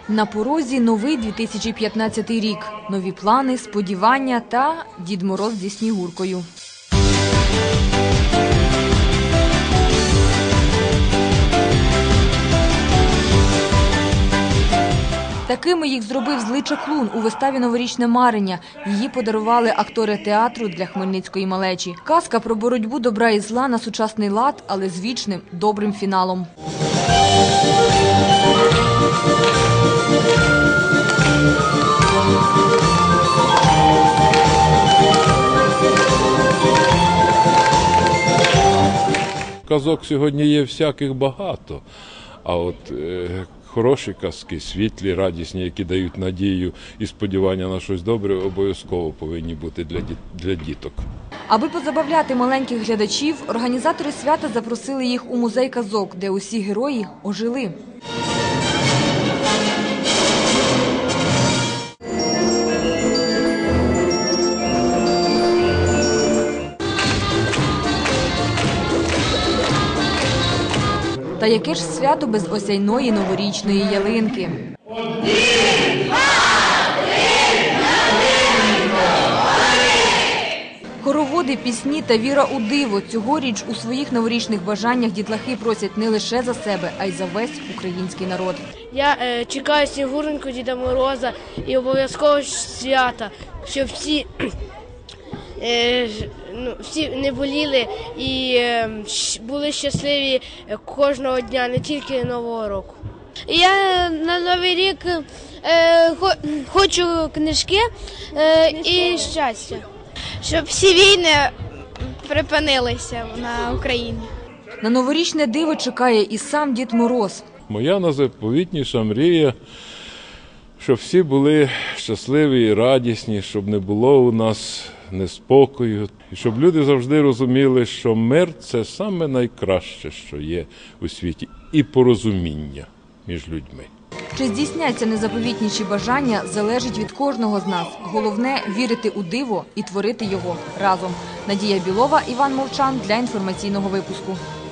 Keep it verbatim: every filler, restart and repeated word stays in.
На порозі новий дві тисячі п'ятнадцятий рік. Нові плани, сподівання та Дід Мороз зі Снігуркою. Такими їх зробив злий чаклун у виставі «Новорічне марення». Її подарували актори театру для хмельницької малечі. Казка про боротьбу добра і зла на сучасний лад, але з вічним, добрим фіналом. Казок сьогодні є всяких багато, а от е, хороші казки, світлі, радісні, які дають надію і сподівання на щось добре, обов'язково повинні бути для, для діток. Аби позабавляти маленьких глядачів, організатори свята запросили їх у музей казок, де усі герої ожили. Та яке ж свято без осяйної новорічної ялинки? Хороводи, пісні та віра у диво. Цьогоріч у своїх новорічних бажаннях дітлахи просять не лише за себе, а й за весь український народ. Я е, чекаю Снігуреньку, Діда Мороза і обов'язково свята, щоб всі, е, ну, всі не боліли і е, були щасливі кожного дня, не тільки Нового року. Я на Новий рік е, хочу книжки е, і щастя, щоб всі війни припинилися на Україні. На новорічне диво чекає і сам Дід Мороз. Моя найзаповітніша мрія, щоб всі були щасливі і радісні, щоб не було у нас неспокою, і щоб люди завжди розуміли, що мир – це саме найкраще, що є у світі, і порозуміння між людьми. Чи здійсняться незаповітніші бажання, залежить від кожного з нас. Головне – вірити у диво і творити його разом. Надія Білова, Іван Мовчан для інформаційного випуску.